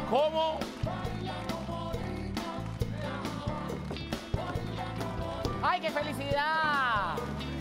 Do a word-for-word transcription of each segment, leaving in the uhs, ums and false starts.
¿Cómo? ¡Ay, qué felicidad!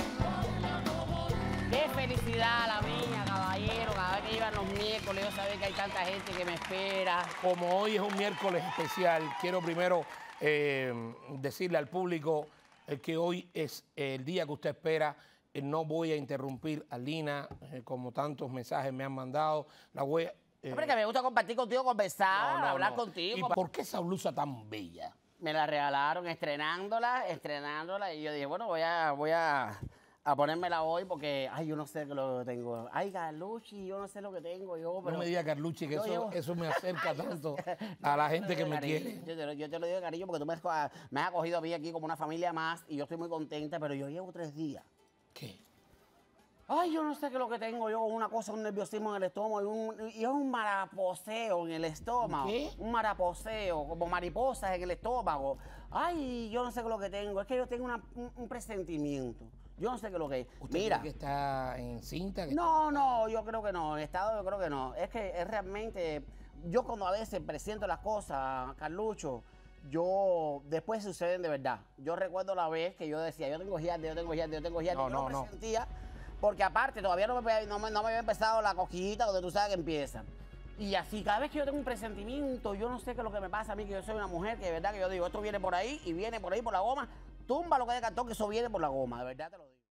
¡Qué felicidad la mía, caballero! Cada vez que iban los miércoles, yo sabía que hay tanta gente que me espera. Como hoy es un miércoles especial, quiero primero eh, decirle al público eh, que hoy es el día que usted espera. Eh, no voy a interrumpir a Lina, eh, como tantos mensajes me han mandado. La voy a, eh, Hombre, que me gusta compartir contigo, conversar, no, no, hablar no. contigo. ¿Y por qué esa blusa tan bella? Me la regalaron estrenándola, estrenándola, y yo dije, bueno, voy a, voy a, a ponérmela hoy porque, ay, yo no sé lo que tengo. Ay, Carlucci, yo no sé lo que tengo yo, pero... No me diga, Carlucci, que yo eso, llevo- eso me acerca tanto a la gente que me Cariño, quiere. Yo te, lo, yo te lo digo, cariño, porque tú me has, co- me has acogido a mí aquí como una familia más y yo estoy muy contenta, pero yo llevo tres días. ¿Qué? Ay, yo no sé qué es lo que tengo yo, una cosa, un nerviosismo en el estómago y, un, y es un maraposeo en el estómago. ¿Qué? Un maraposeo, como mariposas en el estómago. Ay, yo no sé qué es lo que tengo, es que yo tengo una- un, un presentimiento. Yo no sé qué es lo que es. ¿Usted Mira. cree que está encinta? Que No, no, yo creo que no. En estado yo creo que no. Es que es realmente, yo cuando a veces presiento las cosas, Carlucho, yo, después suceden de verdad. Yo recuerdo la vez que yo decía, yo tengo giardia, yo tengo giardia, yo tengo giardia. No, yo lo no, no. presentía, porque aparte todavía no me, no, me, no me había empezado la cosquillita donde tú sabes que empieza. Y así, cada vez que yo tengo un presentimiento, yo no sé qué es lo que me pasa a mí, que yo soy una mujer que de verdad que yo digo, esto viene por ahí y viene por ahí por la goma, tumba lo que hay de cartón, que eso viene por la goma, de verdad te lo digo.